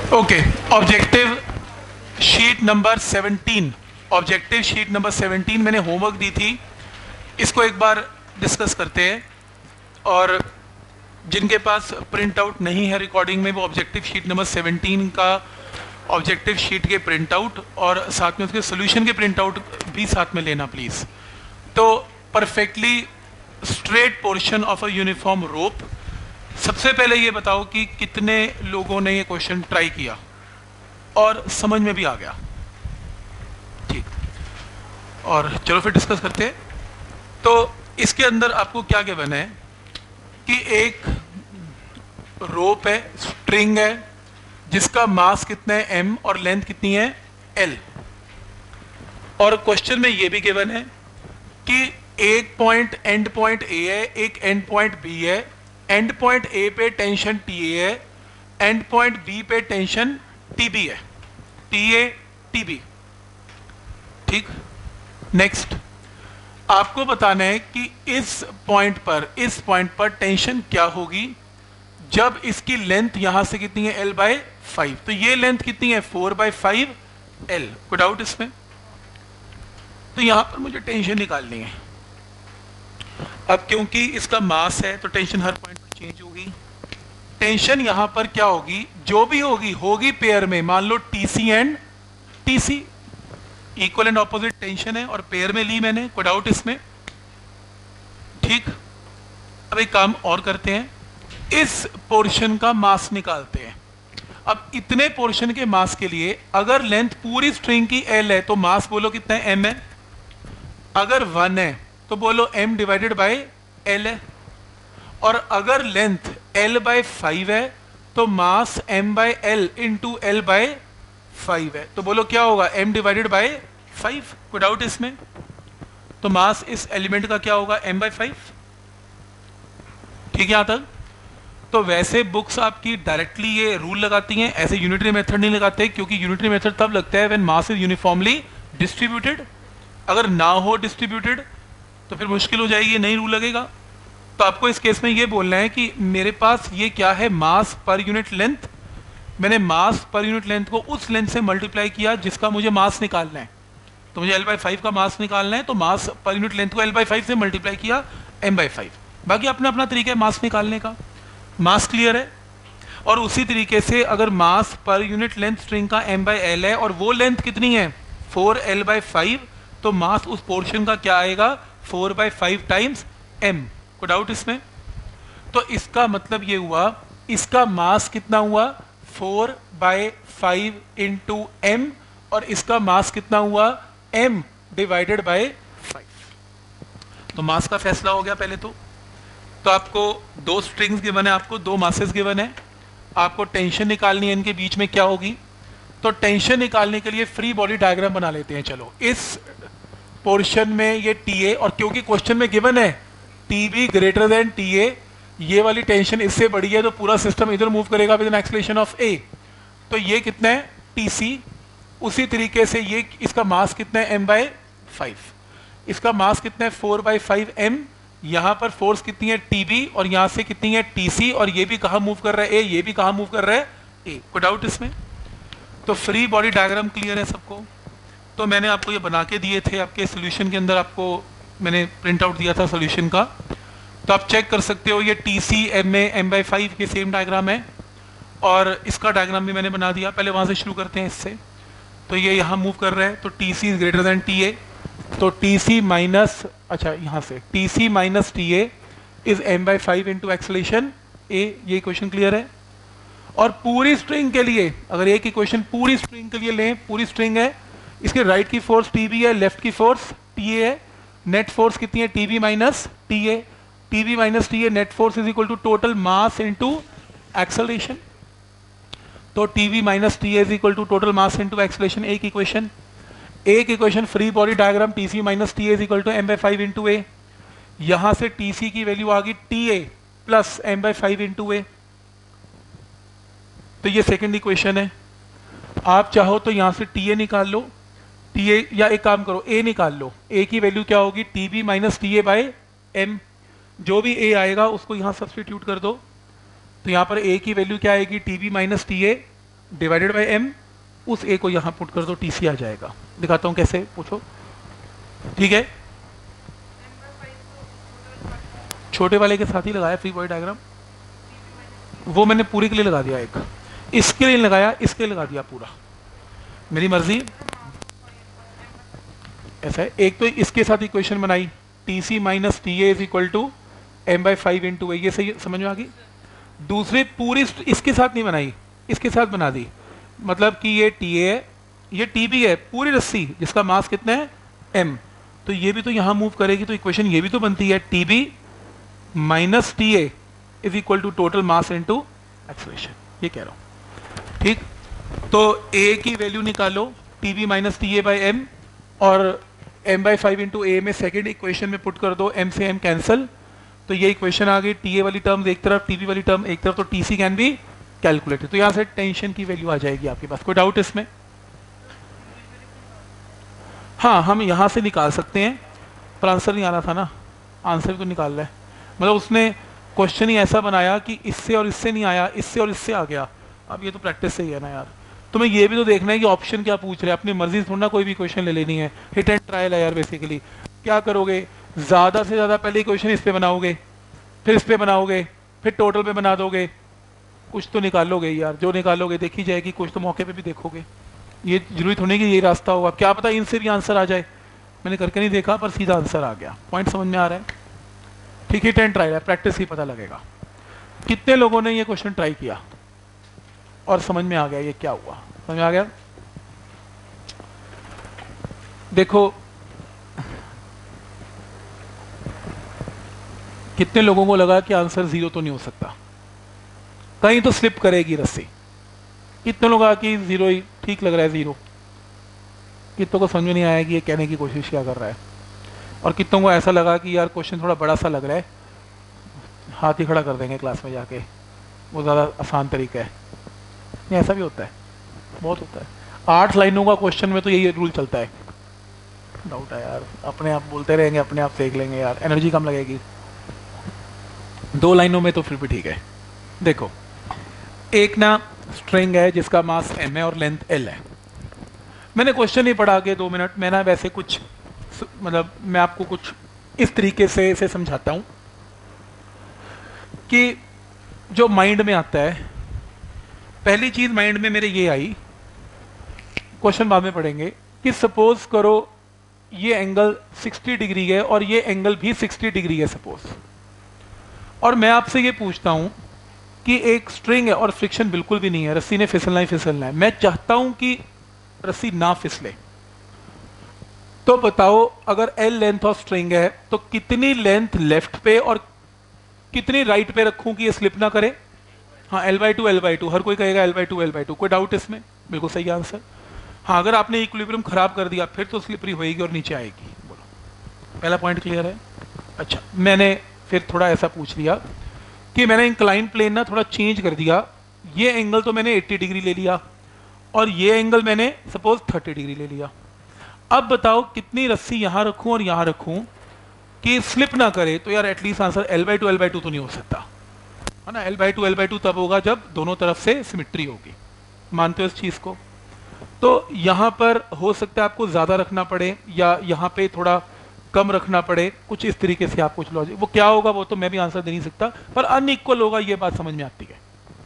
Okay, objective sheet number 17, objective sheet number 17 मैंने homework दी थी, इसको एक बार डिस्कस करते हैं। और जिनके पास प्रिंट आउट नहीं है रिकॉर्डिंग में, वो ऑब्जेक्टिव शीट नंबर 17 का ऑब्जेक्टिव शीट के प्रिंट आउट और साथ में उसके सोल्यूशन के प्रिंट आउट भी साथ में लेना प्लीज़। तो perfectly straight portion of a uniform rope, सबसे पहले ये बताओ कि कितने लोगों ने ये क्वेश्चन ट्राई किया और समझ में भी आ गया। ठीक, और चलो फिर डिस्कस करते हैं। तो इसके अंदर आपको क्या गिवन है कि एक रोप है, स्ट्रिंग है, जिसका मास कितना है m और लेंथ कितनी है l। और क्वेश्चन में ये भी गिवन है कि एक पॉइंट एंड पॉइंट A है, एक एंड पॉइंट B है। एंड पॉइंट A पे टेंशन TA है, एंड पॉइंट B पे टेंशन TB है, TA TB। ठीक, नेक्स्ट आपको बताना है कि इस पॉइंट पर टेंशन क्या होगी जब इसकी लेंथ यहां से कितनी है l/5। तो ये लेंथ कितनी है 4/5 l। कोई डाउट इसमें? तो यहां पर मुझे टेंशन निकालनी है। अब क्योंकि इसका मास है तो टेंशन हर पॉइंट पर चेंज होगी। टेंशन यहां पर क्या होगी, जो भी होगी पेयर में। मान लो TC and TC, equal and opposite tension है और पेयर में ली मैंने। कोई डाउट इसमें? ठीक, अब एक काम और करते हैं, इस पोर्शन का मास निकालते हैं। अब इतने पोर्शन के मास के लिए अगर लेंथ पूरी स्ट्रिंग की l है तो मास बोलो कितना है m है। अगर 1 है तो बोलो m डिवाइडेड बाय l है। और अगर लेंथ l/5 है तो मास m/l इंटू l/5 है। तो बोलो क्या होगा m डिवाइडेड बाय 5। कोई डाउट इसमें? तो मास इस एलिमेंट का क्या होगा m/5। ठीक है यहां तक? तो वैसे बुक्स आपकी डायरेक्टली ये रूल लगाती हैं, ऐसे यूनिटरी मेथड नहीं लगाते, क्योंकि यूनिटरी मेथड तब लगता है when mass is uniformly distributed. अगर ना हो डिस्ट्रीब्यूटेड तो फिर मुश्किल हो जाएगी, नहीं रूल लगेगा। तो आपको इस केस में ये बोलना है कि मेरे पास ये क्या है, मास पर यूनिट लेंथ। मैंने मास पर यूनिट लेंथ को उस लेंथ से मल्टीप्लाई किया जिसका मुझे मास निकालना है। तो मुझे l/5 का मास निकालना है, तो मास पर यूनिट लेंथ को l/5 से मल्टीप्लाई किया m/5। बाकी अपना अपना तरीका है मास निकालने का। मास क्लियर है? और उसी तरीके से अगर मास पर यूनिट लेंथ स्ट्रिंग का m/l है और वो लेंथ कितनी है 4l/5, तो मास उस पोर्शन का क्या आएगा 4/5 टाइम्स m। कोई डाउट इसमें? तो इसका मतलब ये हुआ, इसका मास कितना हुआ 4/5 इंटू m, और इसका मास कितना हुआ m डिवाइडेड बाय 5। तो मास का फैसला हो गया पहले तो आपको दो स्ट्रिंग्स गिवन है, आपको दो मासेस गिवन है, आपको टेंशन निकालनी है इनके बीच में क्या होगी। तो टेंशन निकालने के लिए फ्री बॉडी डायग्राम बना लेते हैं। चलो, इस पोर्शन में ये TA, और क्योंकि क्वेश्चन में गिवन है TB ग्रेटर देन TA, ये वाली टेंशन इससे बड़ी है तो पूरा सिस्टम इधर मूव करेगा with an acceleration of A। तो ये कितना है TC। उसी तरीके से ये इसका मास कितना है m/5, इसका मास कितना है 4/5 m। यहाँ पर फोर्स कितनी है TB, और यहाँ से कितनी है TC, और ये भी कहाँ मूव कर रहा है A, ये भी कहाँ मूव कर रहा है A। कोई डाउट इसमें? तो फ्री बॉडी डायग्राम क्लियर है सबको? तो मैंने आपको ये बना के दिए थे, आपके सोल्यूशन के अंदर आपको मैंने प्रिंट आउट दिया था सोल्यूशन का, तो आप चेक कर सकते हो। ये TC m/5 के सेम डायग्राम है, और इसका डायग्राम भी मैंने बना दिया। पहले वहाँ से शुरू करते हैं इससे। तो ये यहाँ मूव कर रहा है, तो TC is greater than TA, तो TC माइनस, अच्छा यहाँ से TC minus TA is m/5 into acceleration A। ये इक्वेशन क्लियर है? और पूरी स्ट्रिंग के लिए अगर एक इक्वेशन पूरी स्ट्रिंग के लिए लें, पूरी स्ट्रिंग है, इसके राइट की फोर्स TB है, लेफ्ट की फोर्स TA है, नेट फोर्स कितनी है TB minus TA। TB minus TA net force is equal to total mass into acceleration. तो TB minus TA is equal to total mass into acceleration. एक equation free body diagram TC minus TA is equal to m/5 into A। यहां से TC की value आ गई TA plus m/5 into A। तो ये second equation है। आप चाहो तो यहां से TA निकाल लो, TA, या एक काम करो A निकाल लो। A की वैल्यू क्या होगी TB minus TA by m। जो भी A आएगा उसको यहां सब्सटीट्यूट कर दो। तो यहाँ पर A की वैल्यू क्या आएगी TB minus TA divided by m, उस a को यहाँ पुट कर दो, TC आ जाएगा। दिखाता हूँ कैसे, पूछो। ठीक है, छोटे वाले के साथ ही लगाया फ्री बॉडी डायग्राम, वो मैंने पूरे के लिए लगा दिया, एक इसके लिए लगाया, इसके लिए लगा दिया पूरा, मेरी मर्जी। ऐसा है, एक तो इसके साथ इक्वेशन बनाई, TC minus TA is equal to m/5 into, ये सही समझ में आ गई। दूसरी पूरी इसके साथ नहीं बनाई, इसके साथ बना दी, मतलब कि ये TA है, ये TB है, पूरी रस्सी जिसका मास कितना है m, तो ये भी तो यहाँ मूव करेगी, तो इक्वेशन ये भी तो बनती है TB minus TA is equal to total mass into acceleration, ये कह रहा हूँ। ठीक, तो A की वैल्यू निकालो TB minus TA by m, और m/5 इंटू A में सेकेंड इक्वेशन में पुट कर दो, m से m कैंसिल, तो ये इक्वेशन आ गई, TA वाली टर्म एक तरफ, TB वाली टर्म एक तरफ, तो TC कैन बी कैलकुलेटेड। तो यहाँ से टेंशन की वैल्यू आ जाएगी आपके पास। कोई डाउट इसमें? हाँ, हम यहाँ से निकाल सकते हैं, पर आंसर नहीं आ रहा था ना, आंसर भी तो निकाल रहा है, मतलब उसने क्वेश्चन ही ऐसा बनाया कि इससे और इससे नहीं आया, इससे और इससे आ गया। अब ये तो प्रैक्टिस से ही है ना यार, तुम्हें ये भी तो देखना है कि ऑप्शन क्या पूछ रहे हैं, अपनी मर्जी से थोड़ा ना कोई भी क्वेश्चन ले लेनी है, हिट एंड ट्रायल है यार। बेसिकली क्या करोगे, ज़्यादा से ज़्यादा पहले क्वेश्चन इस पे बनाओगे, फिर इस पे बनाओगे, फिर टोटल पे बना दोगे, कुछ तो निकालोगे यार, जो निकालोगे देखी जाएगी, कुछ तो मौके पे भी देखोगे। ये जरूरी थोड़ी कि ये रास्ता होगा, क्या पता इनसे भी आंसर आ जाए, मैंने करके नहीं देखा पर सीधा आंसर आ गया। पॉइंट समझ में आ रहा है? ठीक, हिट एंड ट्रायल है, प्रैक्टिस ही पता लगेगा। कितने लोगों ने ये क्वेश्चन ट्राई किया और समझ में आ गया ये क्या हुआ? समझ में आ गया? देखो कितने लोगों को लगा कि आंसर 0 तो नहीं हो सकता, कहीं तो स्लिप करेगी रस्सी। कितने लोग आ कि 0 ही ठीक लग रहा है 0, कितनों को समझ में नहीं आया कि ये कहने की कोशिश क्या कर रहा है, और कितनों को ऐसा लगा कि यार क्वेश्चन थोड़ा बड़ा सा लग रहा है, हाथ ही खड़ा कर देंगे क्लास में जाके, वो ज़्यादा आसान तरीका है। नहीं, ऐसा भी होता है, बहुत होता है। 8 लाइनों का क्वेश्चन में तो यही रूल चलता है। डाउट है यार, अपने आप बोलते रहेंगे, अपने आप देख लेंगे यार, एनर्जी कम लगेगी। 2 लाइनों में तो फिर भी ठीक है। देखो, एक ना स्ट्रिंग है जिसका मास m है और लेंथ l है। मैंने क्वेश्चन नहीं पढ़ा आगे 2 मिनट, मैं ना वैसे कुछ मतलब मैं आपको कुछ इस तरीके से इसे समझाता हूं कि जो माइंड में आता है, पहली चीज माइंड में मेरे ये आई, क्वेश्चन बाद में पढ़ेंगे, कि सपोज करो ये एंगल 60 डिग्री है और ये एंगल भी 60 डिग्री है सपोज, और मैं आपसे ये पूछता हूं कि एक स्ट्रिंग है और फ्रिक्शन बिल्कुल भी नहीं है, रस्सी ने फिसलना ही फिसलना है, मैं चाहता हूं कि रस्सी ना फिसले, तो बताओ अगर L लेंथ ऑफ स्ट्रिंग है तो कितनी लेंथ लेफ्ट पे और कितनी राइट पे रखूं कि ये स्लिप ना करे? हाँ, L/2 L/2, हर कोई कहेगा L/2 L/2, कोई डाउट इसमें? बिल्कुल सही आंसर। हाँ, अगर आपने इक्विलिब्रियम खराब कर दिया फिर तो स्लिपरी होएगी और नीचे आएगी। बोलो, पहला पॉइंट क्लियर है? अच्छा, मैंने फिर थोड़ा ऐसा पूछ लिया कि मैंने इंक्लाइन प्लेन ना थोड़ा चेंज कर दिया, ये एंगल तो मैंने 80 डिग्री ले लिया और ये एंगल मैंने सपोज 30 डिग्री ले लिया। अब बताओ कितनी रस्सी यहां रखूं और यहां रखूं कि स्लिप ना करे? तो यार एटलीस्ट आंसर L/2 L/2 तो नहीं हो सकता है ना। L/2 L/2 तब होगा जब दोनों तरफ से सिमेट्री होगी, मानते हो इस चीज को? तो यहां पर हो सकता है आपको ज्यादा रखना पड़े या यहां पे थोड़ा कम रखना पड़े, कुछ इस तरीके से आप कुछ लॉजिक, वो क्या होगा वो तो मैं भी आंसर दे नहीं सकता, पर अनइक्वल होगा ये बात समझ में आती है।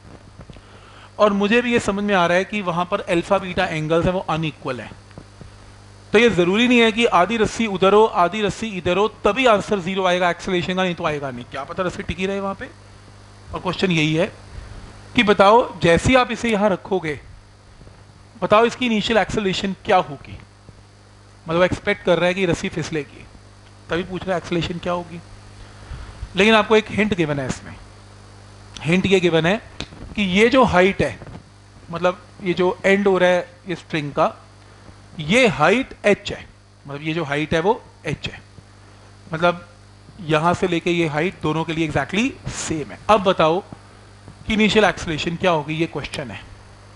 और मुझे भी ये समझ में आ रहा है कि वहां पर अल्फा बीटा एंगल्स है वो अनइक्वल है, तो ये जरूरी नहीं है कि आधी रस्सी उधर हो आधी रस्सी इधर हो तभी आंसर 0 आएगा एक्सेलरेशन का, नहीं तो आएगा नहीं। क्या पता रस्सी टिकी रहे वहां पे। और क्वेश्चन यही है कि बताओ जैसे ही आप इसे यहां रखोगे, बताओ इसकी इनिशियल एक्सेलरेशन क्या होगी? मतलब एक्सपेक्ट कर रहा है कि रस्सी फिसलेगी, तभी पूछ रहा है एक्सेलरेशन क्या होगी। लेकिन आपको एक हिंट गिवन है इसमें, हिंट ये गिवन है कि ये जो हाइट है, मतलब ये जो एंड हो रहा है ये स्ट्रिंग का, ये हाइट h है, मतलब ये जो हाइट है वो h है, मतलब यहां से लेके ये हाइट दोनों के लिए एग्जैक्टली सेम है। अब बताओ कि इनिशियल एक्सेलरेशन क्या होगी, ये क्वेश्चन है।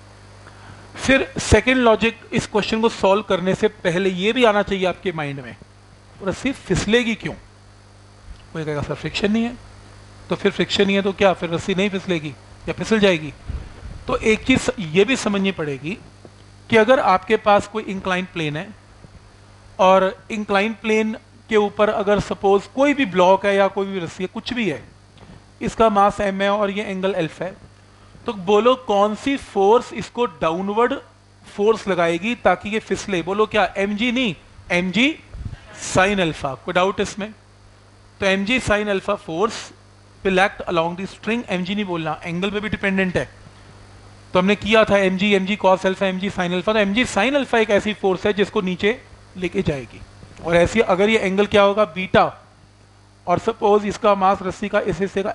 फिर सेकंड लॉजिक, इस क्वेश्चन को सॉल्व करने से पहले ये भी आना चाहिए आपके माइंड में, रस्सी फिसलेगी क्यों? कोई कहेगा सर फ्रिक्शन नहीं है, तो फिर फ्रिक्शन नहीं है तो क्या, फिर रस्सी नहीं फिसलेगी या फिसल जाएगी? तो एक चीज ये भी समझनी पड़ेगी कि अगर आपके पास कोई इंक्लाइन प्लेन है और इंक्लाइन प्लेन के ऊपर अगर सपोज कोई भी ब्लॉक है या कोई भी रस्सी है, कुछ भी है, इसका मास m है और ये एंगल अल्फा है, तो बोलो कौन सी फोर्स इसको डाउनवर्ड फोर्स लगाएगी ताकि ये फिसले? बोलो क्या? mg नहीं, mg साइन अल्फा। कोई डाउट इसमें? तो mg sine alpha force will act along the string. mg नहीं बोलना, एंगल पे भी डिपेंडेंट है। तो हमने किया था mg cos alpha, mg sine alpha. तो mg साइन अल्फा एक ऐसी फोर्स है जिसको नीचे लेके जाएगी। और ऐसी अगर ये एंगल क्या होगा? बीटा। और सपोज इसका मास रस्सी का इस हिस्से का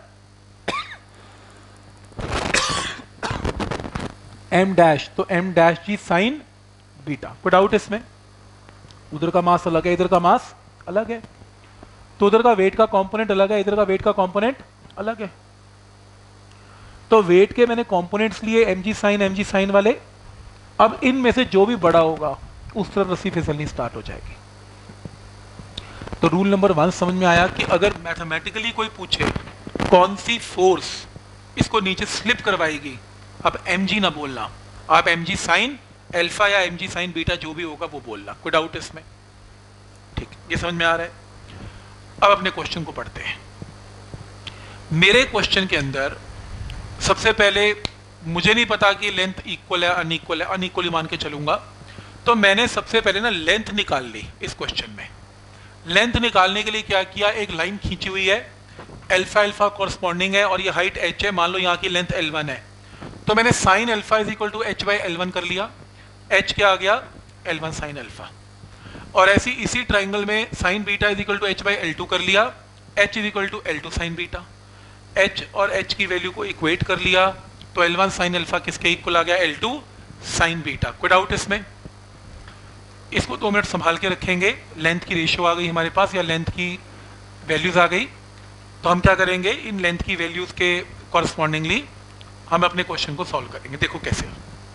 m डैश, तो m dash g sine beta. कोई डाउट इसमें? उधर का मास अलग है, इधर का मास अलग है, तो उधर का वेट का कंपोनेंट अलग है, इधर का वेट का कंपोनेंट अलग है। तो वेट के मैंने कंपोनेंट्स लिए mg साइन वाले। अब इनमें से जो भी बड़ा होगा उस तरफ रस्सी फिसलनी स्टार्ट हो जाएगी। तो रूल नंबर 1 समझ में आया कि अगर मैथमेटिकली कोई पूछे कौन सी फोर्स इसको नीचे स्लिप करवाएगी, अब mg ना बोलना, आप mg साइन अल्फा या mg साइन बीटा जो भी होगा वो बोलना। कोई डाउट इसमें? ठीक, ये समझ में आ रहा है। अब अपने क्वेश्चन को पढ़ते हैं। मेरे क्वेश्चन के अंदर सबसे पहले मुझे नहीं पता कि लेंथ इक्वल है अनइक्वल है, अनइक्वल ही मान के चलूंगा। तो मैंने सबसे पहले ना लेंथ निकाल ली। इस क्वेश्चन में लेंथ निकालने के लिए क्या किया, एक लाइन खींची हुई है, अल्फा अल्फा कॉरस्पॉन्डिंग है और ये हाइट h है, मान लो यहाँ की लेंथ L1 है। तो मैंने sine alpha is equal to h by L1 कर लिया। h क्या आ गया? L1 sine alpha. और ऐसी इसी ट्राइंगल में sine beta is equal to h by L2 कर लिया, h is equal to L2 sine beta. h और h की वैल्यू को इक्वेट कर लिया, तो L1 साइन अल्फा किसके इक्वल आ गया? L2 sine beta. कोई डाउट इसमें? इसको 2 मिनट संभाल के रखेंगे। लेंथ की रेशियो आ गई हमारे पास, या लेंथ की वैल्यूज आ गई। तो हम क्या करेंगे, इन लेंथ की वैल्यूज के कॉरस्पॉन्डिंगली हम अपने क्वेश्चन को सॉल्व करेंगे। देखो कैसे।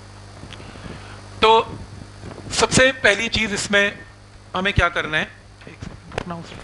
तो सबसे पहली चीज इसमें हमें क्या करना है, एक सेकंड रुकना उसमें।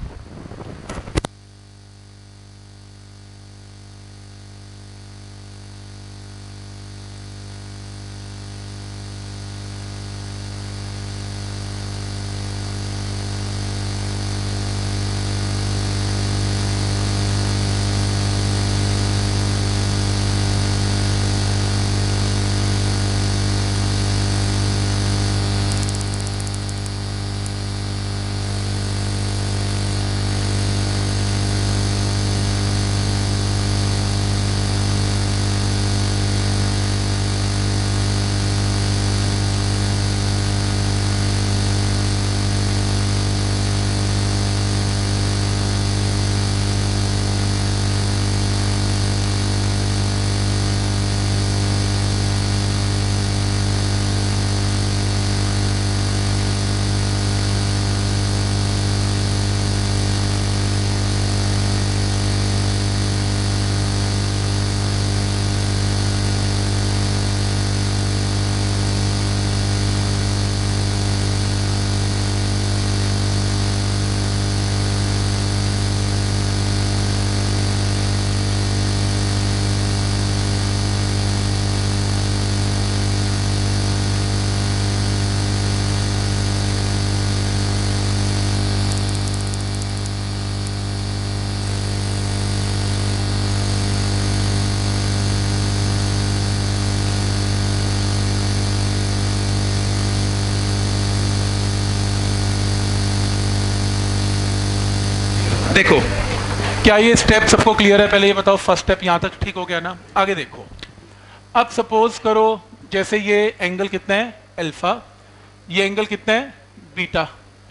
देखो क्या ये स्टेप सबको क्लियर है? पहले ये बताओ, फर्स्ट स्टेप यहाँ तक ठीक हो गया ना? आगे देखो। अब सपोज करो जैसे ये एंगल कितना है? अल्फा। ये एंगल कितना है? बीटा।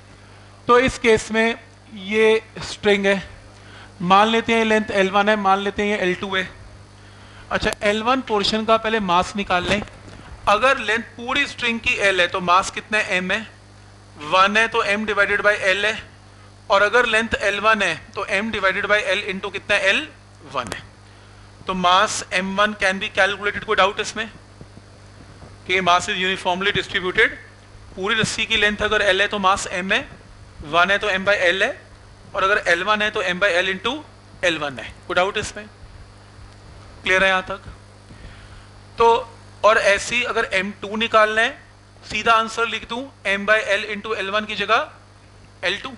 तो इस केस में ये स्ट्रिंग है, मान लेते हैं लेंथ L1 है, मान लेते हैं ये L2 है। अच्छा, L1 पोर्शन का पहले मास निकाल लें। अगर लेंथ पूरी स्ट्रिंग की L है तो मास कितना है? M है। 1 है तो M डिवाइडेड बाई L है। और अगर लेंथ L1 है तो M divided by L into कितना है? L1 है। तो mass M1 can be calculated. कोई डाउट इसमें कि मास इज यूनिफॉर्मली डिस्ट्रीब्यूटेड? पूरी रस्सी की लेंथ अगर L है तो मास M है, 1 है तो M बाई L है, और अगर L1 है तो M by L into L1 है। कोई डाउट इसमें? क्लियर है यहाँ तक? तो और ऐसी अगर m2 निकालना है, सीधा आंसर लिख दूं m/l इंटू L1 की जगह L2।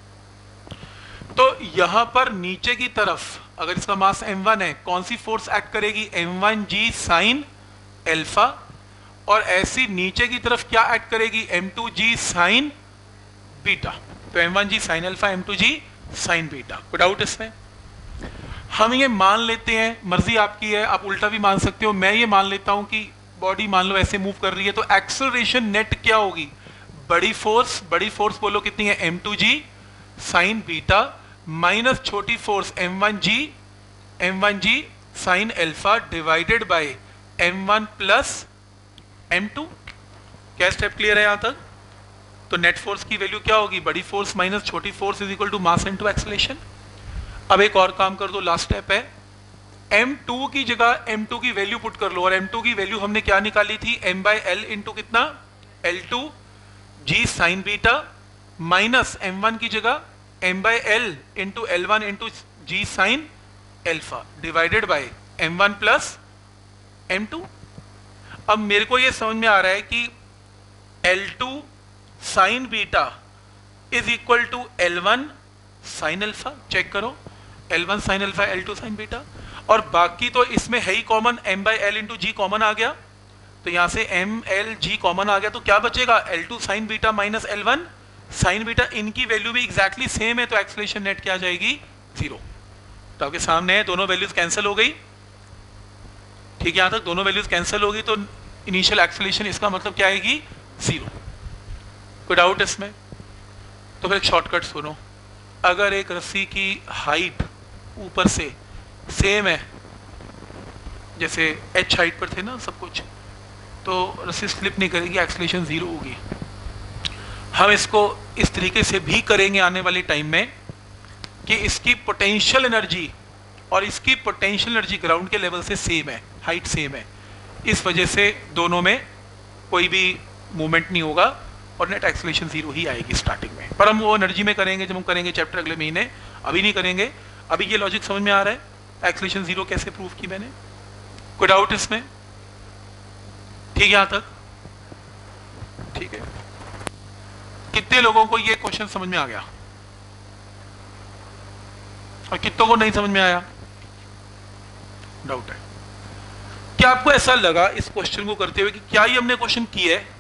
तो यहां पर नीचे की तरफ अगर इसका मास m1 है, कौन सी फोर्स एक्ट करेगी? m1g sine alpha. और ऐसी नीचे की तरफ क्या एक्ट करेगी? m2g sine beta. तो m1g sine alpha, m2g sine beta. कोई डाउट इसमें? हम ये मान लेते हैं, मर्जी आपकी है, आप उल्टा भी मान सकते हो। मैं ये मान लेता हूं कि बॉडी मान लो ऐसे मूव कर रही है, तो एक्सेलरेशन नेट क्या होगी? बड़ी फोर्स बोलो कितनी है? m2g साइन बीटा माइनस छोटी force m1g sine alpha divided by m1 plus m2। क्या स्टेप क्लियर है यहां तक? तो नेट फोर्स की वैल्यू क्या होगी? बड़ी फोर्स माइनस छोटी force is equal to mass into acceleration. अब एक और काम कर दो, लास्ट स्टेप है, m2 की जगह m2 की वैल्यू पुट कर लो। और m2 की वैल्यू हमने क्या निकाली थी? m/l इंटू कितना? L2g sign beta minus m1 की जगह m/l into L1 into g sine alpha divided by m1 plus m2। अब मेरे को यह समझ में आ रहा है कि L2 sine beta is equal to L1 sine alpha. Check करो, L1 sine alpha, L2 sine beta. और बाकी तो इसमें है ही common, m/l into g common आ गया, तो यहां से ml/g कॉमन आ गया, तो क्या बचेगा? L2 sine beta minus L1 sine beta. इनकी वैल्यू भी एग्जैक्टली सेम है, तो एक्सेलरेशन नेट क्या आ जाएगी? 0। तो आपके सामने है, दोनों वैल्यूज कैंसिल हो गई। ठीक है, यहां तक दोनों वैल्यूज कैंसिल होगी, तो इनिशियल एक्सेलरेशन इसका मतलब क्या आएगी? 0। कोई डाउट इसमें? तो फिर एक शॉर्टकट सुनो। अगर एक रस्सी की हाइट ऊपर से सेम है, जैसे h हाइट पर थे ना सब कुछ, तो रस्सी स्लिप नहीं करेगी, एक्सेलरेशन 0 होगी। हम इसको इस तरीके से भी करेंगे आने वाले टाइम में कि इसकी पोटेंशियल एनर्जी और इसकी पोटेंशियल एनर्जी ग्राउंड के लेवल से सेम है, हाइट सेम है, इस वजह से दोनों में कोई भी मूवमेंट नहीं होगा और नेट एक्सेलरेशन 0 ही आएगी स्टार्टिंग में। पर हम वो एनर्जी में करेंगे जब हम करेंगे चैप्टर अगले महीने, अभी नहीं करेंगे। अभी ये लॉजिक समझ में आ रहा है? एक्सेलरेशन 0 कैसे प्रूव की मैंने? कोई डाउट इसमें? ठीक है यहां तक? ठीक है। कितने लोगों को ये क्वेश्चन समझ में आ गया और कितनों को नहीं समझ में आया? डाउट है। क्या आपको ऐसा लगा इस क्वेश्चन को करते हुए कि क्या ये हमने क्वेश्चन किया है?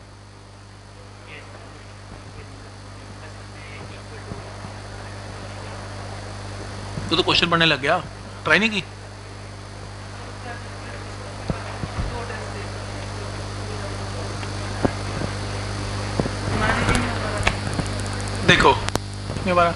तो क्वेश्चन पढ़ने लग गया, ट्राई नहीं की? देखो कितने बार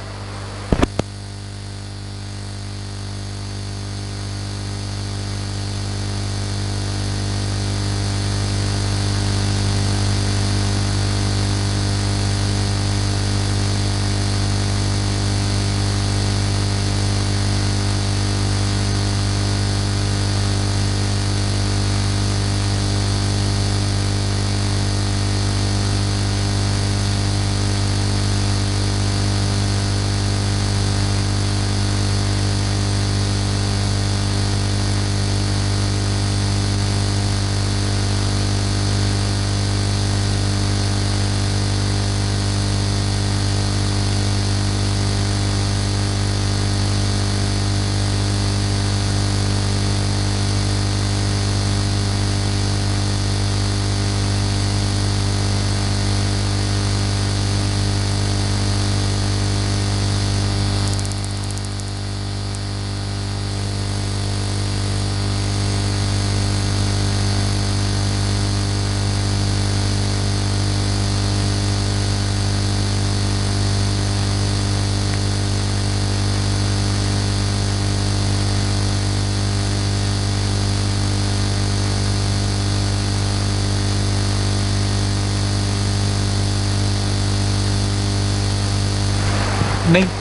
नहीं?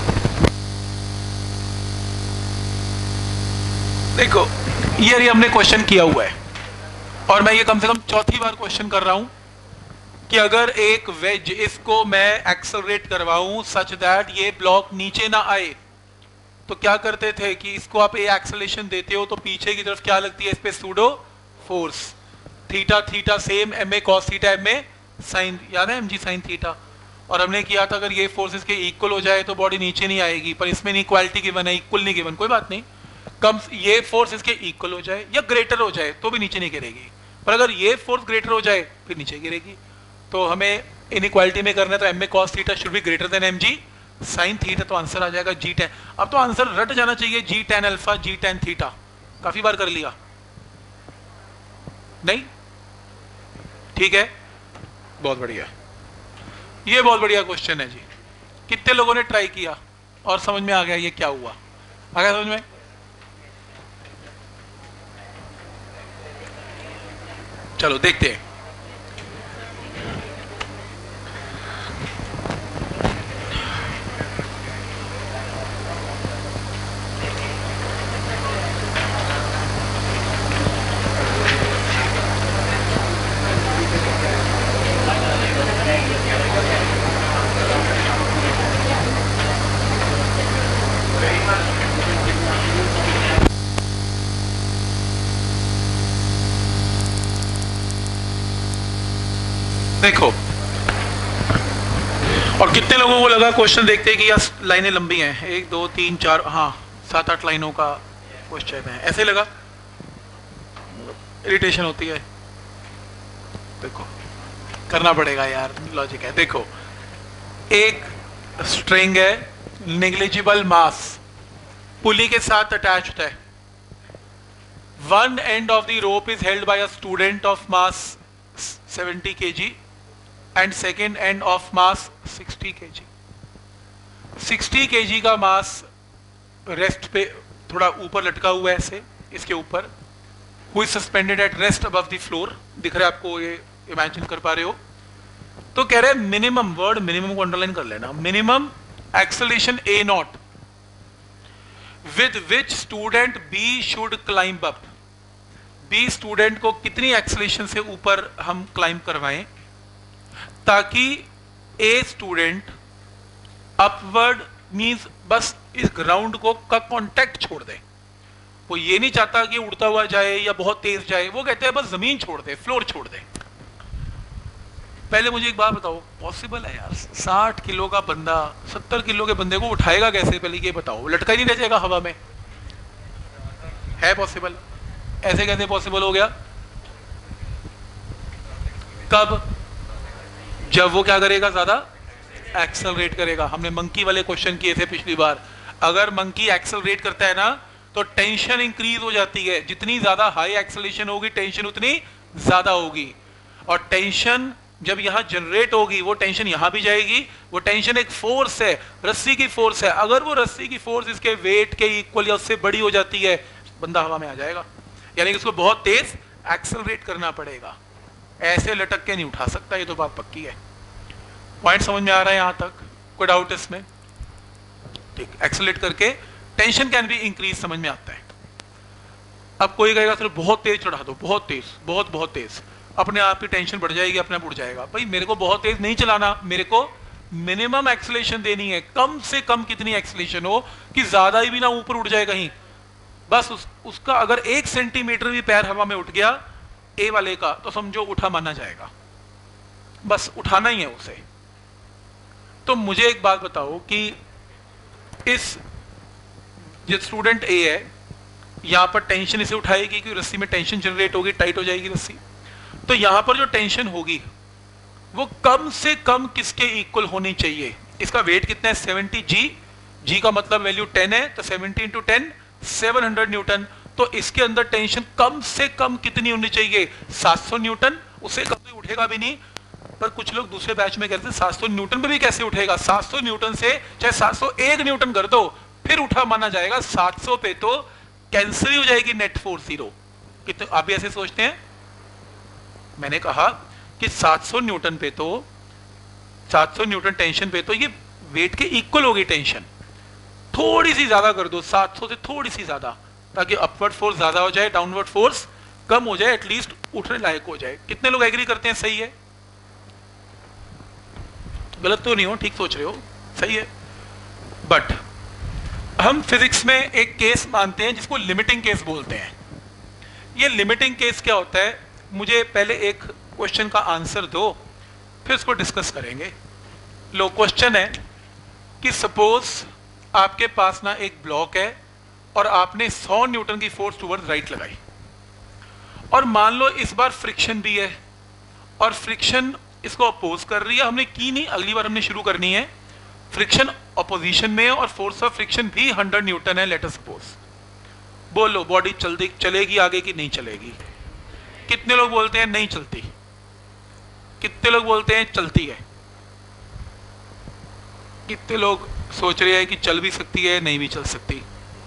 देखो ये हमने क्वेश्चन किया हुआ है और मैं ये कम से कम चौथी बार क्वेश्चन कर रहा हूं कि अगर एक वेज इसको मैं एक्सेलरेट करवाऊं सच दैट ये ब्लॉक नीचे ना आए, तो क्या करते थे कि इसको आप ये एक्सेलरेशन देते हो तो पीछे की तरफ क्या लगती है? इस पे pseudo force. Theta theta same, M A cos theta M A sine, याद है एम जी साइन थीटा। और हमने किया था अगर ये फोर्सेस के इक्वल हो जाए तो बॉडी नीचे नहीं आएगी, पर इसमें नहीं इक्वालिटी गिवन है, इक्वल नहीं गिवन, कोई बात नहीं। कम ये फोर्स इसके इक्वल हो जाए या ग्रेटर हो जाए तो भी नीचे नहीं गिरेगी, पर अगर ये फोर्स ग्रेटर हो जाए फिर नीचे गिरेगी। तो हमें इनइक्वालिटी में करना है, तो m A cos theta should be greater than m g sin theta, तो आंसर आ जाएगा जी टेन। अब तो आंसर रट जाना चाहिए, g ten alpha g ten theta, काफी बार कर लिया नहीं? ठीक है, बहुत बढ़िया, ये बहुत बढ़िया क्वेश्चन है जी। कितने लोगों ने ट्राई किया और समझ में आ गया ये क्या हुआ? आ गया समझ में? चलो देखते हैं। देखो, और कितने लोगों को लगा क्वेश्चन देखते हैं कि यार लाइनें लंबी हैं, 1 2 3 4 हाँ 7-8 लाइनों का क्वेश्चन है, ऐसे लगा? इरिटेशन होती है। देखो करना पड़ेगा यार, लॉजिक है। देखो, एक स्ट्रिंग है, नेग्लिजिबल मास पुली के साथ अटैच्ड है। One end of the rope is held by a student of mass 70 kg and second end of mass 60 kg। 60 kg का मास रेस्ट पे थोड़ा ऊपर लटका हुआ है ऐसे, इसके ऊपर, who is suspended at rest above the floor. दिख रहा है आपको, ये इमेजिन कर पा रहे हो? तो कह रहे हैं मिनिमम, वर्ड मिनिमम को अंडरलाइन कर लेना, minimum acceleration a naught with which student b should climb up. B student को कितनी एक्सेलरेशन से ऊपर हम क्लाइंब करवाएं ताकि ए स्टूडेंट अपवर्ड मींस बस इस ग्राउंड को का कांटेक्ट छोड़ दे। वो ये नहीं चाहता कि उड़ता हुआ जाए या बहुत तेज जाए, वो कहते हैं बस जमीन छोड़ दे, फ्लोर छोड़ दे। पहले मुझे एक बात बताओ, पॉसिबल है यार 60 किलो का बंदा 70 किलो के बंदे को उठाएगा कैसे? पहले ये बताओ, लटका ही नहीं रह जाएगा हवा में? है पॉसिबल? ऐसे कैसे पॉसिबल हो गया? कब? जब वो क्या करेगा, ज्यादा एक्सेलरेट करेगा। हमने मंकी वाले क्वेश्चन किए थे पिछली बार। अगर मंकी एक्सेलरेट करता है ना तो टेंशन इंक्रीज हो जाती है, जितनी ज्यादा हाई एक्सेलरेशन होगी टेंशन उतनी ज्यादा होगी, और टेंशन जब यहां जनरेट होगी वो टेंशन यहां भी जाएगी। वो टेंशन एक फोर्स है, रस्सी की फोर्स है, अगर वो रस्सी की फोर्स इसके वेट के इक्वल या उससे बड़ी हो जाती है, बंदा हवा में आ जाएगा। यानी कि उसको बहुत तेज एक्सेलरेट करना पड़ेगा, ऐसे लटक के नहीं उठा सकता, ये तो बात पक्की है। पॉइंट समझ में आ रहा है यहां तक? कोई डाउट इसमें? ठीक, एक्सेलरेट करके टेंशन कैन बी इंक्रीज, समझ में आता है। अब कोई कहेगा सिर्फ बहुत तेज चढ़ा दो, बहुत तेज, बहुत बहुत तेज, अपने आप की टेंशन बढ़ जाएगी, अपने आप उड़ जाएगा। भाई मेरे को बहुत तेज नहीं चलाना, मेरे को मिनिमम एक्सेलरेशन देनी है। कम से कम कितनी एक्सेलरेशन हो कि ज्यादा ही भी ना ऊपर उड़ जाए कहीं, बस उसका अगर 1 सेंटीमीटर भी पैर हवा में उठ गया ए वाले का तो समझो उठा माना जाएगा, बस उठाना ही है उसे। तो मुझे एक बात बताओ कि इस जो स्टूडेंट ए है, यहां पर टेंशन इसे उठाएगी कि रस्सी में टेंशन जनरेट होगी, टाइट हो जाएगी रस्सी, तो यहां पर जो टेंशन होगी वो कम से कम किसके इक्वल होनी चाहिए? इसका वेट कितना है? 70 जी, जी का मतलब वैल्यू 10 है, तो 70 इंटू 10 700 न्यूटन। तो इसके अंदर टेंशन कम से कम कितनी होनी चाहिए? 700 न्यूटन। उससे कम तो उठेगा भी नहीं, पर कुछ लोग दूसरे बैच में कहते हैं 700 न्यूटन पे भी कैसे उठेगा? 700 न्यूटन से चाहे 701 न्यूटन कर दो फिर उठा माना जाएगा, 700 पे तो कैंसिल हो जाएगी नेट फोर्स 0। कितने आप भी ऐसे सोचते हैं? मैंने कहा कि 700 न्यूटन पे तो 700 न्यूटन टेंशन पे तो ये वेट के इक्वल होगी टेंशन। थोड़ी सी ज्यादा कर दो, 700 से थोड़ी सी ज्यादा, ताकि अपवर्ड फोर्स ज्यादा हो जाए, डाउनवर्ड फोर्स कम हो जाए, एटलीस्ट उठने लायक हो जाए। कितने लोग एग्री करते हैं सही है? गलत तो नहीं हो, ठीक सोच रहे हो, सही है। बट हम फिजिक्स में एक केस मानते हैं जिसको लिमिटिंग केस बोलते हैं। ये लिमिटिंग केस क्या होता है? मुझे पहले एक क्वेश्चन का आंसर दो, फिर उसको डिस्कस करेंगे। लो, क्वेश्चन है कि सपोज आपके पास ना एक ब्लॉक है और आपने 100 न्यूटन की फोर्स टुवर्ड्स राइट लगाई, और मान लो इस बार फ्रिक्शन भी है और फ्रिक्शन इसको अपोज कर रही है। हमने की नहीं, अगली बार हमने शुरू करनी है। फ्रिक्शन अपोजिशन में है और फोर्स ऑफ फ्रिक्शन भी 100 न्यूटन है, लेट अस सपोज। बोलो बॉडी चलेगी आगे कि नहीं चलेगी? कितने लोग बोलते हैं नहीं चलती? कितने लोग बोलते हैं चलती है? कितने लोग सोच रहे हैं कि चल भी सकती है, नहीं भी चल सकती?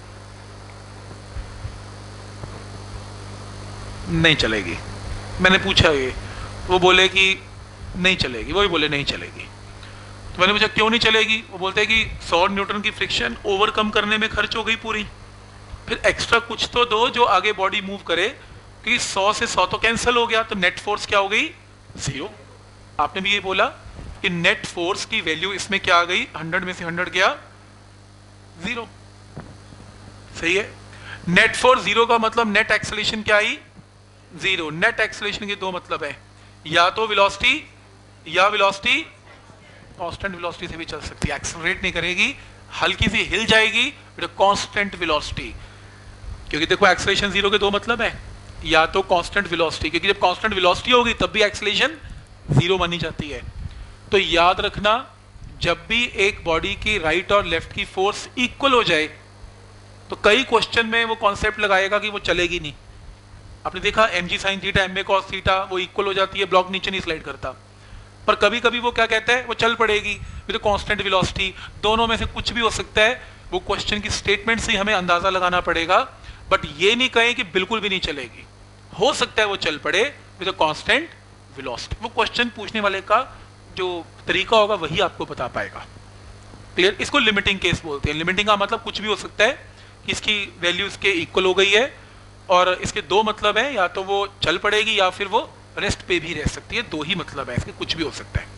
नहीं चलेगी। मैंने पूछा ये, वो बोले कि नहीं चलेगी, वो भी बोले नहीं चलेगी। तो मैंने पूछा क्यों नहीं चलेगी? वो बोलते हैं कि 100 न्यूटन की फ्रिक्शन ओवरकम करने में खर्च हो गई पूरी, फिर एक्स्ट्रा कुछ तो दो जो आगे बॉडी मूव करे, क्योंकि 100 से 100 तो कैंसिल हो गया, तो नेट फोर्स क्या हो गई? 0। आपने भी ये बोला कि नेट फोर्स की वैल्यू इसमें क्या आ गई? 100 में से 100 गया 0। सही है। नेट फोर्स 0 का मतलब नेट एक्सेलरेशन क्या आई? 0। नेट एक्सेलरेशन के दो मतलब है, या तो वेलोसिटी या वेलोसिटी कांस्टेंट वेलोसिटी से भी चल सकती है, एक्सेलरेट नहीं करेगी, हल्की सी हिल जाएगी, कांस्टेंट वेलोसिटी। क्योंकि देखो एक्सेलरेशन 0 के दो मतलब है, या तो कांस्टेंट वेलोसिटी, क्योंकि जब कांस्टेंट वेलोसिटी होगी तब भी एक्सेलरेशन 0 मानी जाती है। तो याद रखना, जब भी एक बॉडी की राइट और लेफ्ट की फोर्स इक्वल हो जाए, तो कई क्वेश्चन में वो कॉन्सेप्ट लगाएगा कि वो चलेगी नहीं। आपने देखा mg sin theta ma cos theta, वो इक्वल हो जाती है, ब्लॉक नीचे नहीं स्लाइड करता। पर कभी कभी वो क्या कहता है, वो चल पड़ेगी विद कांस्टेंट वेलोसिटी। दोनों में से कुछ भी हो सकता है, वो क्वेश्चन की स्टेटमेंट से हमें अंदाजा लगाना पड़ेगा, बट ये नहीं कहें कि बिल्कुल भी नहीं चलेगी। हो सकता है वो चल पड़े विद कांस्टेंट वेलोसिटी। वो क्वेश्चन पूछने वाले का जो तरीका होगा वही आपको बता पाएगा। क्लियर? इसको लिमिटिंग केस बोलते हैं। लिमिटिंग का मतलब कुछ भी हो सकता है कि इसकी वैल्यू इसके इक्वल हो गई है, और इसके दो मतलब है, या तो वो चल पड़ेगी या फिर वो रेस्ट पे भी रह सकती है। दो ही मतलब है इसके, कुछ भी हो सकता है।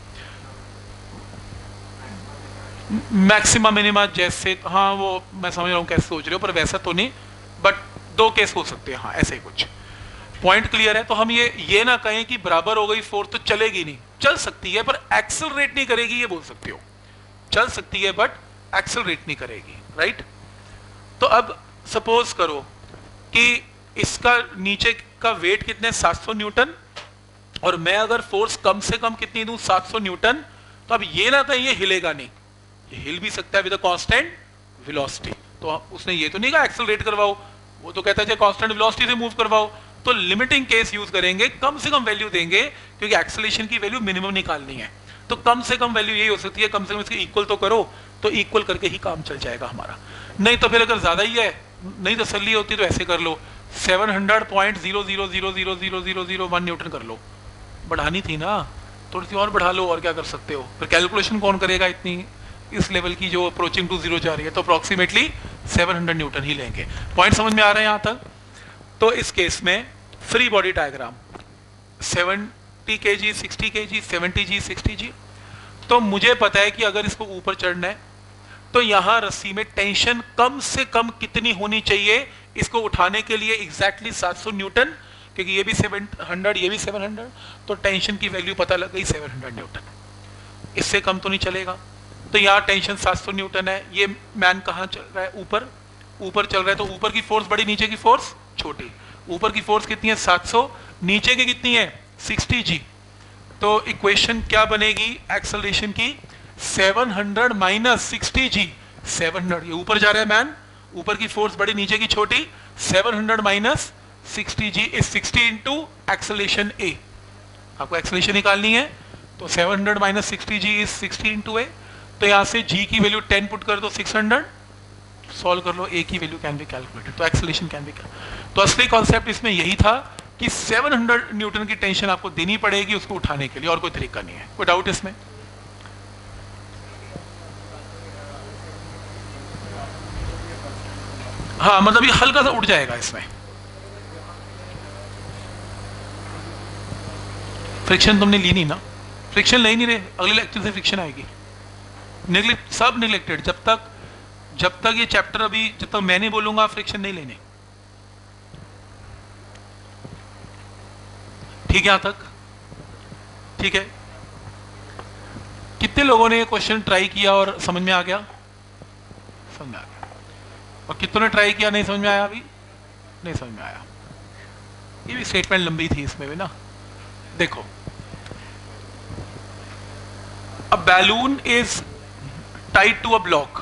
मैक्सिमम मिनिमा जैसे, हाँ वो मैं समझ रहा हूँ कैसे सोच रहे हो, पर वैसा तो नहीं, बट दो केस हो सकते हैं, हाँ ऐसे ही कुछ। पॉइंट क्लियर है? तो हम ये ना कहें कि बराबर हो गई फोर्स तो चलेगी नहीं, चल सकती है पर एक्सेलरेट नहीं करेगी, ये बोल सकते हो। चल सकती है बट एक्सेलरेट नहीं करेगी, राइट? तो अब सपोज करो कि इसका नीचे का वेट कितने? 700 न्यूटन, और मैं अगर फोर्स कम से कम कितनी दूं? 700 न्यूटन। तो अब ये ना कहें ये हिलेगा नहीं, ये हिल भी सकता है विद कांस्टेंट वेलोसिटी। तो उसने ये तो नहीं कहा एक्सेलरेट करवाओ, वो तो कहता है कांस्टेंट वेलोसिटी से मूव करवाओ। तो लिमिटिंग केस यूज करेंगे, कम से कम वैल्यू देंगे, क्योंकि एक्सेलरेशन की वैल्यू मिनिमम निकालनी है। तो कम से कम वैल्यू यही हो सकती है, कम से कम इसके इक्वल तो करो, तो इक्वल करके ही काम चल जाएगा हमारा। नहीं तो फिर अगर ज्यादा ही है, नहीं तसल्ली होती तो ऐसे कर लो, 700.000000001 न्यूटन कर लो। बढ़ानी थी ना, थोड़ी सी और बढ़ा लो, और क्या कर सकते हो? फिर कैलकुलेशन कौन करेगा इतनी, इस लेवल की जो अप्रोचिंग टू 0 जा रही है? तो अप्रोक्सीमेटली 700 न्यूटन ही लेंगे। पॉइंट समझ में आ रहे हैं यहां तक? तो इस केस में free body diagram 70 kg 60 kg 70 g 60 g। तो मुझे पता है कि अगर इसको ऊपर चढ़ना है तो यहां रस्सी में टेंशन कम से कम कितनी होनी चाहिए इसको उठाने के लिए? एग्जैक्टली 700 न्यूटन, क्योंकि ये भी 700 ये भी 700, तो टेंशन की वैल्यू पता लग गई 700 न्यूटन। इससे कम तो नहीं चलेगा। तो यहाँ टेंशन 700 न्यूटन है। ये मैन कहाँ चल रहा है? ऊपर। ऊपर चल रहा है, तो ऊपर की फोर्स बड़ी, नीचे की फोर्स छोटी। ऊपर की फोर्स कितनी है? 700, नीचे की कितनी है? 60 g। तो इक्वेशन क्या बनेगी एक्सेलरेशन की? 700 माइनस 60 g। 700, ये ऊपर जा रहा है मैन, ऊपर की फोर्स बड़ी, नीचे की छोटी। 700 minus 60 g is 60 into acceleration a। आपको एक्सेलरेशन निकालनी है, तो 700 minus 60 g is 60 into a। तो यहां से g की वैल्यू 10 पुट कर दो, 600, सॉल्व कर लो, a की वैल्यू कैन बी कैलकुलेटेड, तो एक्सेलरेशन कैन बी। तो असली कॉन्सेप्ट इसमें यही था कि 700 न्यूटन की टेंशन आपको देनी पड़ेगी उसको उठाने के लिए, और कोई तरीका नहीं है। कोई डाउट इसमें? हाँ मतलब ये हल्का सा उठ जाएगा इसमें। फ्रिक्शन तुमने ली नहीं ना, फ्रिक्शन ले ही नहीं रहे, अगले लेक्चर से फ्रिक्शन आएगी। निगलेक्ट, सब निगलेक्टेड। जब तक ये चैप्टर अभी, जब तक मैं नहीं बोलूंगा फ्रिक्शन नहीं लेने। ठीक है, यहां तक ठीक है? कितने लोगों ने ये क्वेश्चन ट्राई किया और समझ में आ गया? समझ में आ गया। और कितनों ने ट्राई किया नहीं समझ में आया? अभी नहीं समझ में आया। ये भी स्टेटमेंट लंबी थी, इसमें भी ना। देखो, a balloon is tied to a block.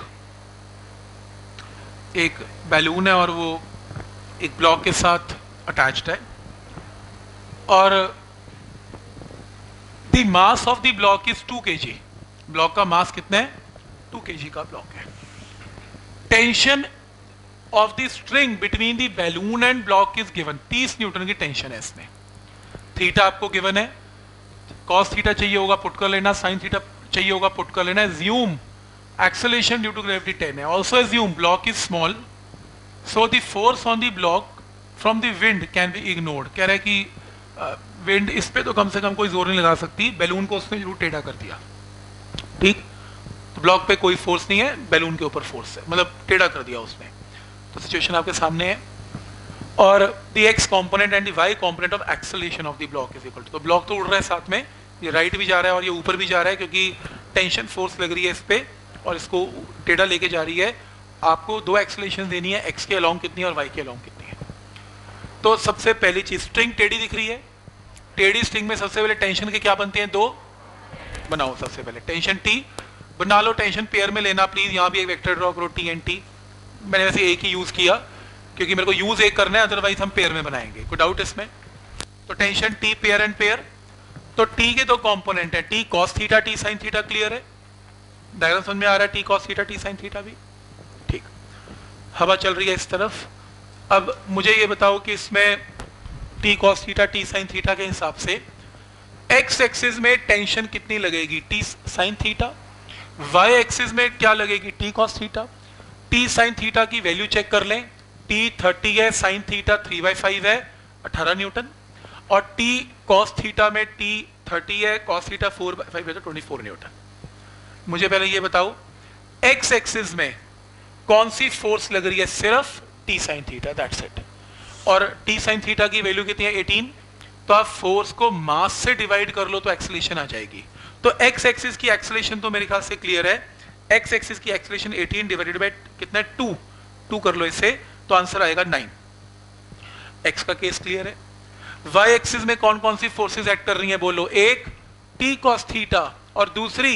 एक बैलून है और वो एक ब्लॉक के साथ अटैच्ड है, और the mass of the block is 2 kg। Block का मास कितना है? 2 kg का ब्लॉक है। Tension of the string between the balloon and block is given. 30 newton की टेंशन है इसमें। थीटा आपको गिवन है, कॉस थीटा चाहिए होगा, पुट कर लेना। साइन थीटा चाहिए होगा, पुट कर लेना। Assume acceleration due to gravity 10 है। Also assume block is small, so the force on the block from the wind can be ignored. कह रहा है कि विंड इस पे तो कम से कम कोई जोर नहीं लगा सकती, बैलून को उसने जरूर टेढ़ा कर दिया। ठीक, तो ब्लॉक पे कोई फोर्स नहीं है, बैलून के ऊपर फोर्स है, मतलब टेढ़ा कर दिया उसने। तो सिचुएशन आपके सामने है। और the x component and the y component of acceleration of the block is equal to. तो ब्लॉक तो उड़ रहा है साथ में, ये राइट भी जा रहा है और ये ऊपर भी जा रहा है, क्योंकि टेंशन फोर्स लग रही है इस पे और इसको टेढ़ा लेके जा रही है। आपको 2 एक्सेलरेशन देनी है, एक्स के अलॉन्ग कितनी है और वाई के अलॉन्ग कितनी है। तो सबसे पहली चीज, स्ट्रिंग टेढ़ी दिख रही है। टेढ़ी स्ट्रिंग में सबसे पहले टेंशन के क्या बनते हैं? 2 बनाओ। सबसे पहले टेंशन टी बना लो। टेंशन पेयर में लेना प्लीज। यहाँ भी एक वेक्टर ड्रॉ करो, टी एंड टी। मैंने वैसे एक ही यूज किया क्योंकि मेरे को यूज एक करना है, अदरवाइज हम पेयर में बनाएंगे। कोई डाउट इसमें? तो tension T pair and pair. तो टी के 2 कंपोनेंट है, T cos theta T sin theta. Clear है? डायग्राम समझ में आ रहा है? T cos theta T sin theta भी ठीक। हवा चल रही है इस तरफ। अब मुझे ये बताओ कि इसमें T cos theta T sin theta के हिसाब से एक्स एक्सिस में टेंशन कितनी लगेगी? T sin theta. Y axis में क्या लगेगी? T cos theta. T sin theta की वैल्यू चेक कर लें। टी 30 है, साइन थीटा 3/5 है, 18 न्यूटन। और टी कॉस थीटा में टी 30 है, कॉस थीटा 4/5 है, तो 24 न्यूटन। मुझे पहले ये बताओ, एक्स एक्सिस में कौन सी फोर्स लग रही है? सिर्फ T sin theta, that's it. और टी साइन थीटा की वैल्यू कितनी है? 18। तो आप फोर्स को मास से डिवाइड कर लो तो एक्सेलरेशन आ जाएगी। तो एक्स एक्सिस की एक्सेलरेशन तो मेरे ख्याल से क्लियर है। एक्स एक्सिस की एक्सेलरेशन 18 डिवाइडेड बाय कितना है? 2 कर लो इससे, तो आंसर आएगा 9। एक्स का केस क्लियर है। वाई एक्सिस में कौन कौन सी फोर्सेस एक्ट कर रही हैं? बोलो। एक टी कॉस थीटा और दूसरी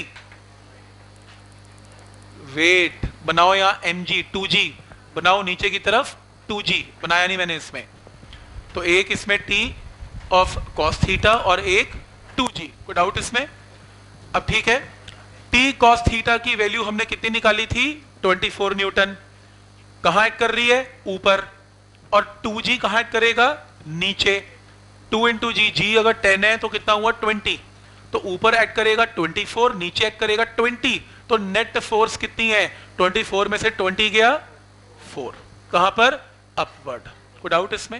वेट। बनाओ यहां mg 2g बनाओ, नीचे की तरफ 2g बनाया नहीं मैंने इसमें। तो एक इसमें टी ऑफ कॉस थीटा और एक 2g। कोई डाउट इसमें? अब ठीक है, टी कॉस थीटा की वैल्यू हमने कितनी निकाली थी? 24 न्यूटन। कहां एक्ट कर रही है? ऊपर। और 2g कहां एक्ट करेगा? नीचे। 2 इंटू जी, जी अगर 10 है तो कितना हुआ? 20। तो ऊपर एक्ट करेगा 24, नीचे एक्ट करेगा 20। तो नेट फोर्स कितनी है? 24 में से 20 गया 4। कहां पर? अपवर्ड। कोई डाउट इसमें?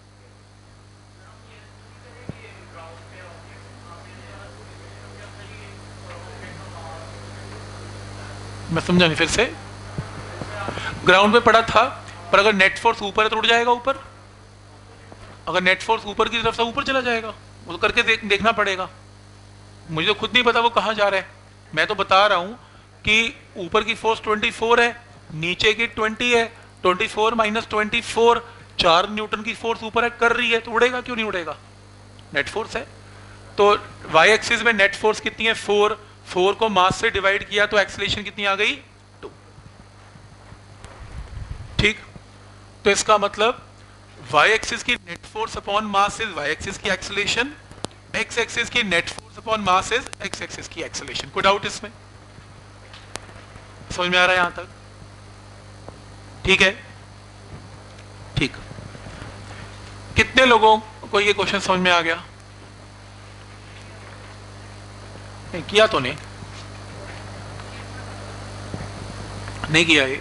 मैं समझा नहीं, फिर से। ग्राउंड पे पड़ा था, पर अगर नेट फोर्स ऊपर है तो उड़ जाएगा ऊपर। अगर नेट फोर्स ऊपर की तरफ से ऊपर चला जाएगा, वो तो करके देखना पड़ेगा। मुझे तो खुद नहीं पता वो कहां जा रहा है। मैं तो बता रहा हूं कि ऊपर की फोर्स 24 है, नीचे की 20 है। 24 माइनस 24, 4 न्यूटन की फोर्स ऊपर है कर रही है, तो उड़ेगा क्यों नहीं उड़ेगा? नेट फोर्स है। तो वाई एक्सिस में नेट फोर्स कितनी है? 4 को मास से डिवाइड किया तो एक्सेलरेशन कितनी आ गई? 2। ठीक, तो इसका मतलब वाई एक्सिस की net force upon mass is y axis की एक्सेलरेशन, एक्स एक्सिस की net force upon mass is x axis की एक्सेलरेशन। कोई डाउट इसमें? समझ में आ रहा है यहां तक? ठीक है, ठीक। कितने लोगों को ये क्वेश्चन समझ में आ गया? नहीं किया तो नहीं किया ये।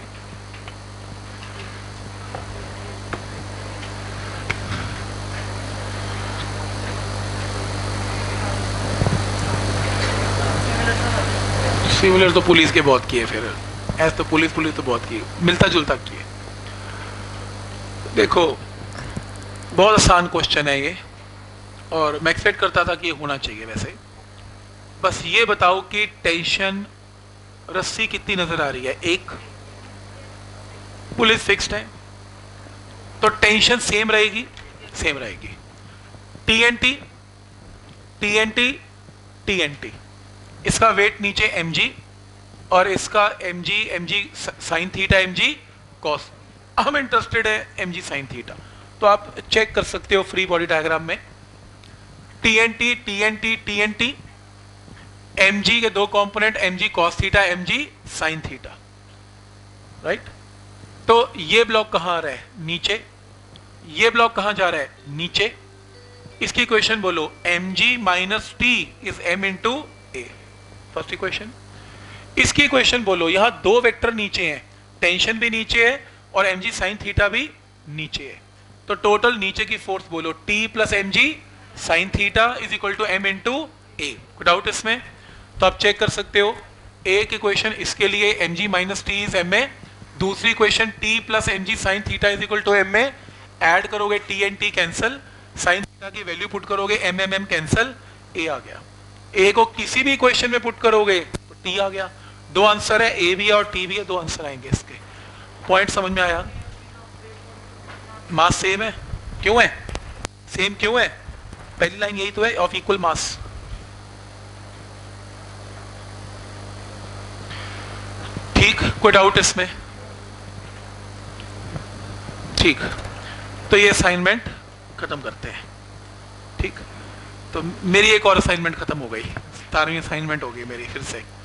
सिमिलर तो पुलिस के बहुत किए, फिर ऐसे तो पुलिस तो बहुत किए, मिलता जुलता किए। देखो बहुत आसान क्वेश्चन है ये, और मैं एक्सपेक्ट करता था कि ये होना चाहिए वैसे। बस ये बताओ कि टेंशन रस्सी कितनी नजर आ रही है? एक। पुलिस फिक्स्ड है तो टेंशन सेम रहेगी, सेम रहेगी। टीएनटी टीएनटी टीएनटी, इसका वेट नीचे mg और इसका mg sin theta mg cos. हम इंटरेस्टेड है mg साइन थीटा, तो आप चेक कर सकते हो फ्री बॉडी डायग्राम में। टीएनटी टीएनटी टीएनटी, mg के दो component mg cos theta mg sin theta, right. तो ये ब्लॉक कहाँ आ रहा है? नीचे। ये ब्लॉक कहाँ जा रहा है? नीचे। इसकी इक्वेशन बोलो, mg minus T is m into a, first equation. इसकी इक्वेशन बोलो, यहां दो वेक्टर नीचे हैं, टेंशन भी नीचे है और mg साइन थीटा भी नीचे है, तो टोटल नीचे की फोर्स बोलो t plus mg sin theta is equal to m into a. कोई डाउट इसमें? तो आप चेक कर सकते हो, एक इक्वेशन इसके लिए mg minus T is m a, दूसरी equation t plus mg sin theta is equal to m a. Add करोगे t and t cancel, sin theta की वैल्यू पुट करोगे m कैंसिल, a आ गया। a को किसी भी इक्वेशन में पुट करोगे तो t आ गया। दो आंसर है, a भी है और t भी है, दो आंसर आएंगे इसके। पॉइंट समझ में आया? मास सेम है, क्यों है? सेम क्यों है? पहली लाइन यही तो है, ऑफ इक्वल मास। ठीक, कोई डाउट इसमें? ठीक, तो ये असाइनमेंट खत्म करते हैं। ठीक, तो मेरी एक और असाइनमेंट खत्म हो गई, 17वीं असाइनमेंट हो गई मेरी फिर से।